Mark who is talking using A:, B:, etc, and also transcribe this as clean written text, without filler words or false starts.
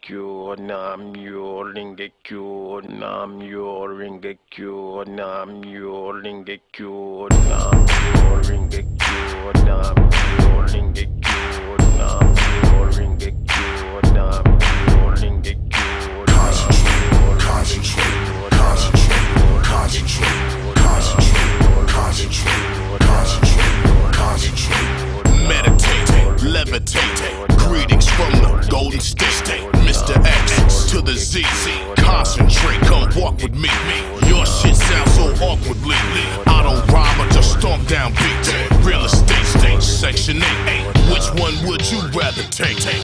A: Ringekyo Namyo Ringekyo Namyo Ringekyo Namyo Ringekyo Namyo Ringekyo Namyo Ringekyo Namyo Ringekyo Namyo Ringekyo.
B: Meditate, levitate, greetings from the Golden State, Mr. X to the Z. Concentrate, come walk with me. Your shit sounds so awkwardly. I don't rhyme, I just stomp down beat. Real estate state, section 8. Which one would you rather take?